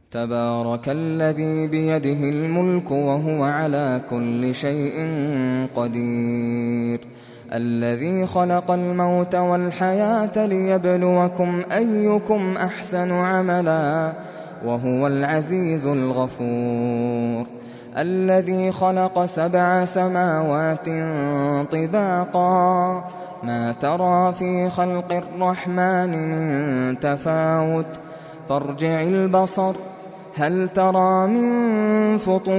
تبارك الذي بيده الملك وهو على كل شيء قدير الذي خلق الموت والحياة ليبلوكم أيكم أحسن عملا وهو العزيز الغفور الذي خلق 7 سماوات طباقا ما ترى في خلق الرحمن من تفاوت فارجع البصر هل ترى من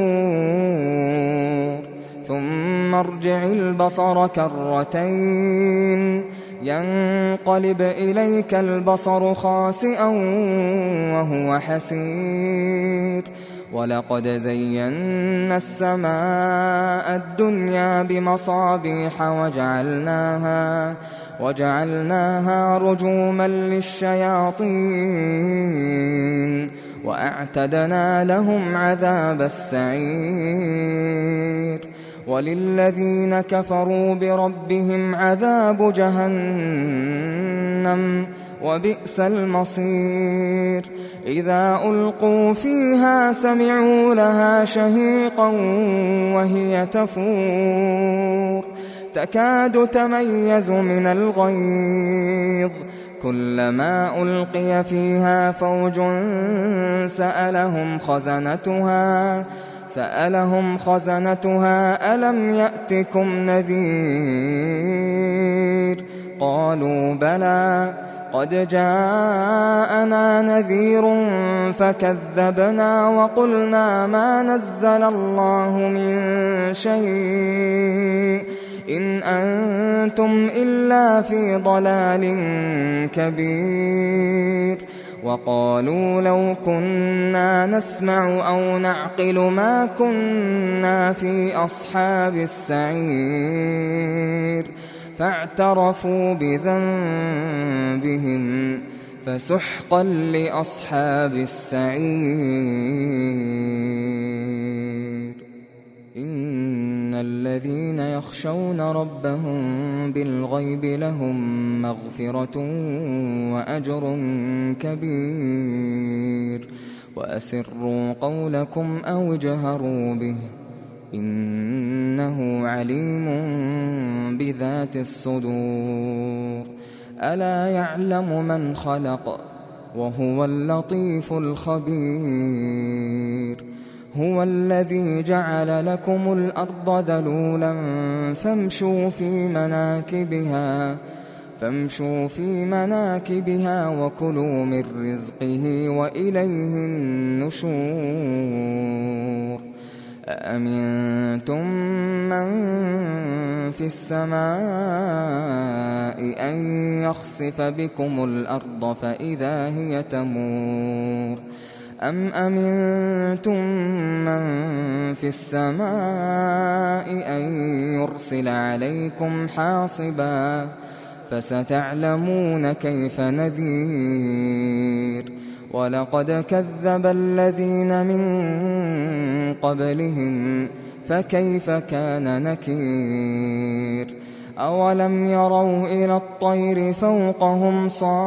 فطور ثم ارجع البصر كرتين ينقلب إليك البصر خاسئا وهو حسير ولقد زينا السماء الدنيا بمصابيح وجعلناها رجوما للشياطين وأعتدنا لهم عذاب السعير وللذين كفروا بربهم عذاب جهنم وبئس المصير إذا ألقوا فيها سمعوا لها شهيقا وهي تفور تكاد تميز من الغيظ كلما ألقي فيها فوج سألهم خزنتها ألم يأتكم نذير قالوا بلى قد جاءنا نذير فكذبنا وقلنا ما نزل الله من شيء إن أنتم إلا في ضلال كبير وقالوا لو كنا نسمع أو نعقل ما كنا في أصحاب السعير فاعترفوا بذنبهم فسحقا لأصحاب السعير إن الذين يخشون ربهم بالغيب لهم مغفرة وأجر كبير وأسروا قولكم أو اجهروا به إنه عليم بذات الصدور ألا يعلم من خلق وهو اللطيف الخبير هو الذي جعل لكم الأرض ذلولا فامشوا في مناكبها وكلوا من رزقه وإليه النشور أأمنتم من في السماء أن يخسف بكم الأرض فإذا هي تمور أم أمنتم من في السماء أن يرسل عليكم حاصبا فستعلمون كيف نذير ولقد كذب الذين من قبلهم فكيف كان نكير أولم يروا إلى الطير فوقهم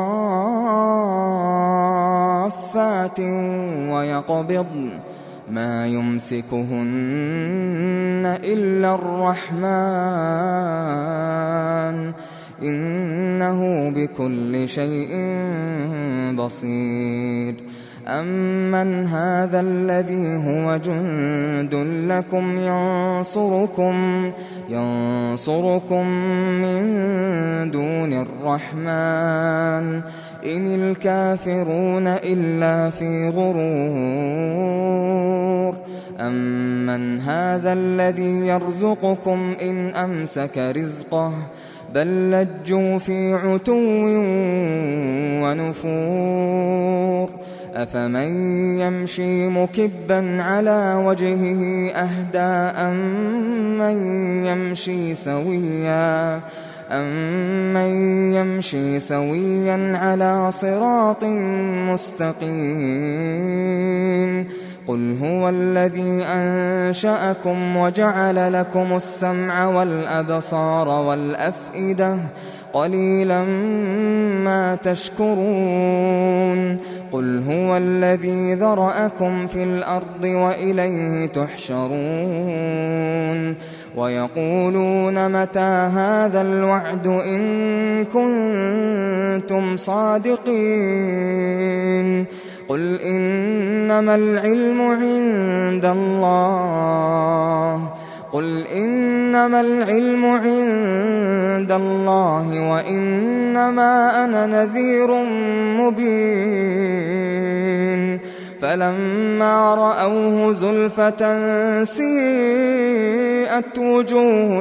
صافات ويقبضن ما يمسكهن إلا الرحمن إنه بكل شيء بصير أمن هذا الذي هو جند لكم ينصركم من دون الرحمن إن الكافرون إلا في غرور أمن هذا الذي يرزقكم إن أمسك رزقه بل لجوا في عتو ونفور أفمن يمشي مكبا على وجهه أهدى أمن يمشي سويا على صراط مستقيم قل هو الذي أنشأكم وجعل لكم السمع والأبصار والأفئدة قليلا ما تشكرون قل هو الذي ذرأكم في الأرض وإليه تحشرون ويقولون متى هذا الوعد إن كنتم صادقين قل إنما العلم عند الله وإنما أنا نذير مبين فلما رأوه زلفة سيئت وجوه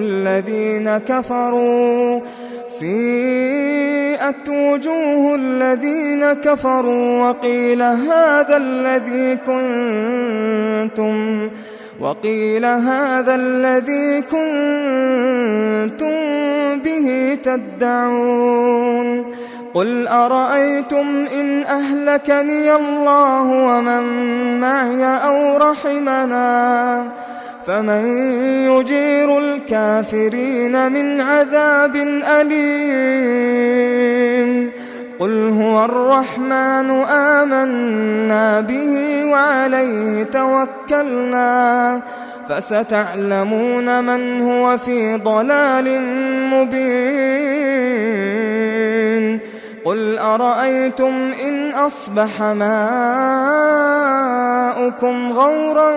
الذين كفروا وقيل هذا الذي كنتم به تدعون قل أرأيتم إن أهلكني الله ومن معي أو رحمنا فمن يجير الكافرين من عذاب أليم قل هو الرحمن آمنا به وعليه توكلنا فستعلمون من هو في ضلال مبين قل أرأيتم إن أصبح ماؤكم غورا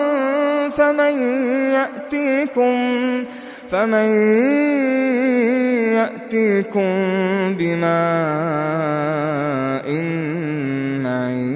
فمن يأتيكم بماء معين